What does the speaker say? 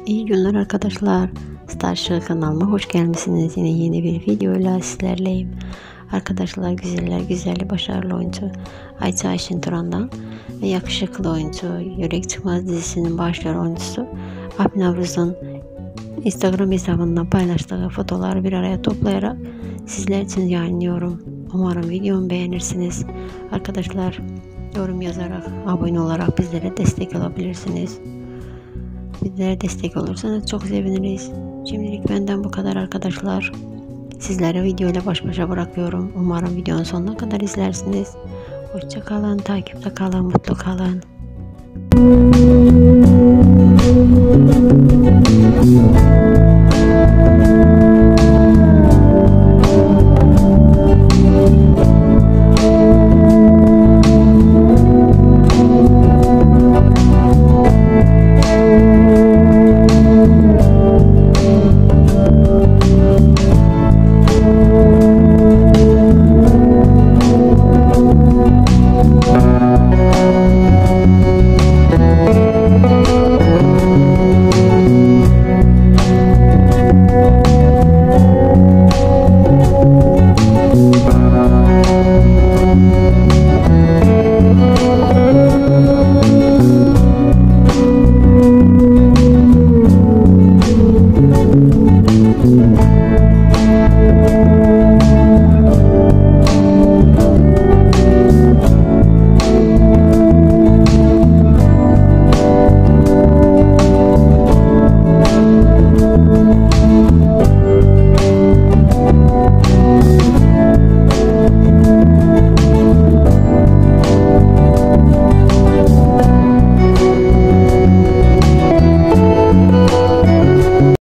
İyi günler arkadaşlar. Starship kanalıma hoş gelmişsiniz. Yine yeni bir videoyla sizlerleyim. Arkadaşlar güzeller güzeli başarılı oyuncu Ayça Ayşin Turan'dan ve yakışıklı oyuncu Yürek Çıkmaz dizisinin başrol oyuncusu Alp Navruz'un Instagram hesabından paylaştığı fotoğrafları bir araya toplayarak sizler için yayınlıyorum. Umarım videomu beğenirsiniz. Arkadaşlar yorum yazarak, abone olarak bizlere destek olabilirsiniz. Bizlere destek olursanız çok seviniriz. Şimdilik benden bu kadar arkadaşlar. Sizlere video ile baş başa bırakıyorum. Umarım videonun sonuna kadar izlersiniz. Hoşça kalın, takipte kalın, mutlu kalın.